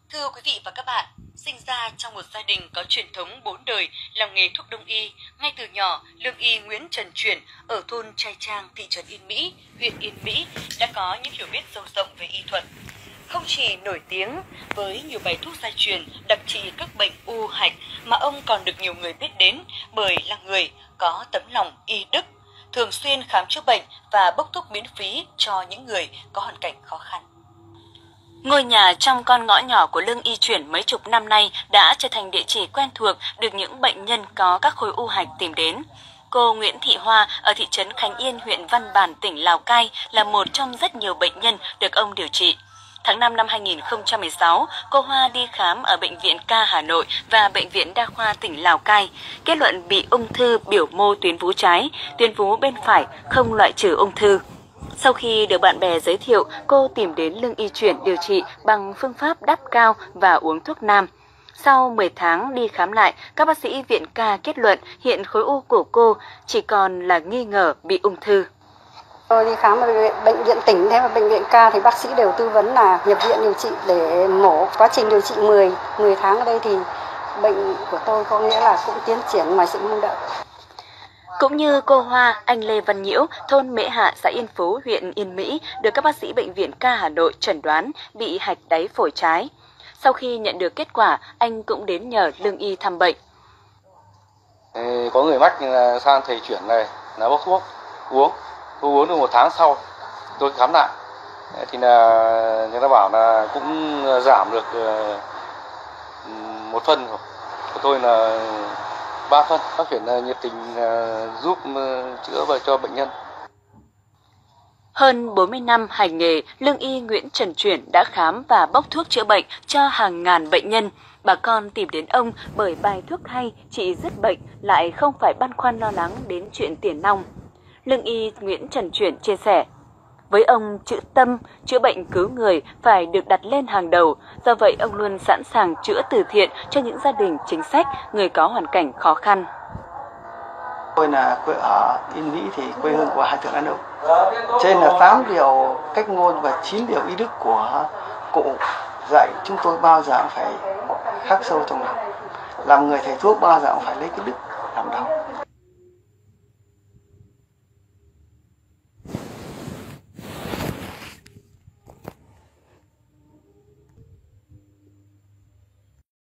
Thưa quý vị và các bạn, sinh ra trong một gia đình có truyền thống 4 đời làm nghề thuốc đông y, ngay từ nhỏ, lương y Nguyễn Trần Chuyển ở thôn Trai Trang, thị trấn Yên Mỹ, huyện Yên Mỹ đã có những hiểu biết sâu rộng về y thuật. Không chỉ nổi tiếng với nhiều bài thuốc gia truyền đặc trị các bệnh u hạch mà ông còn được nhiều người biết đến bởi là người có tấm lòng y đức, thường xuyên khám chữa bệnh và bốc thuốc miễn phí cho những người có hoàn cảnh khó khăn. Ngôi nhà trong con ngõ nhỏ của Lương Y Chuyển mấy chục năm nay đã trở thành địa chỉ quen thuộc được những bệnh nhân có các khối u hạch tìm đến. Cô Nguyễn Thị Hoa ở thị trấn Khánh Yên, huyện Văn Bản, tỉnh Lào Cai là một trong rất nhiều bệnh nhân được ông điều trị. Tháng 5 năm 2016, cô Hoa đi khám ở Bệnh viện Ca Hà Nội và Bệnh viện Đa khoa tỉnh Lào Cai. Kết luận bị ung thư biểu mô tuyến vú trái, tuyến vú bên phải, không loại trừ ung thư. Sau khi được bạn bè giới thiệu, cô tìm đến Lương Y Chuyển điều trị bằng phương pháp đắp cao và uống thuốc nam. Sau 10 tháng đi khám lại, các bác sĩ viện Ca kết luận hiện khối u của cô chỉ còn là nghi ngờ bị ung thư. Tôi đi khám ở bệnh viện tỉnh thế và bệnh viện Ca thì bác sĩ đều tư vấn là nhập viện điều trị để mổ. Quá trình điều trị 10 tháng ở đây thì bệnh của tôi có nghĩa là cũng tiến triển ngoài sự mong đợi. Cũng như cô Hoa, anh Lê Văn Nhiễu, thôn Mễ Hạ, xã Yên Phú, huyện Yên Mỹ, được các bác sĩ Bệnh viện Ca Hà Nội chẩn đoán bị hạch đáy phổi trái. Sau khi nhận được kết quả, anh cũng đến nhờ Lương Y thăm bệnh. Có người mắc sang thầy chuyển này là bốc thuốc uống. Tôi uống được 1 tháng sau, tôi khám lại. Thì là người ta bảo là cũng giảm được 1 phân rồi. Của tôi là 3 phân. Bác chuyển nhiệt tình giúp chữa và cho bệnh nhân. Hơn 40 năm hành nghề, Lương Y Nguyễn Trần Chuyển đã khám và bốc thuốc chữa bệnh cho hàng ngàn bệnh nhân. Bà con tìm đến ông bởi bài thuốc hay trị dứt bệnh, lại không phải băn khoăn lo lắng đến chuyện tiền nong. Lương Y Nguyễn Trần Chuyển chia sẻ, với ông chữ tâm, chữa bệnh cứu người phải được đặt lên hàng đầu, do vậy ông luôn sẵn sàng chữa từ thiện cho những gia đình chính sách, người có hoàn cảnh khó khăn. Tôi là quê ở Yên Mỹ thì quê hương của Hai Thượng Đan Ông. Trên là 8 điều cách ngôn và 9 điều y đức của cụ dạy chúng tôi bao giờ cũng phải khắc sâu trong lòng. Làm người thầy thuốc bao giờ cũng phải lấy cái đức làm đầu.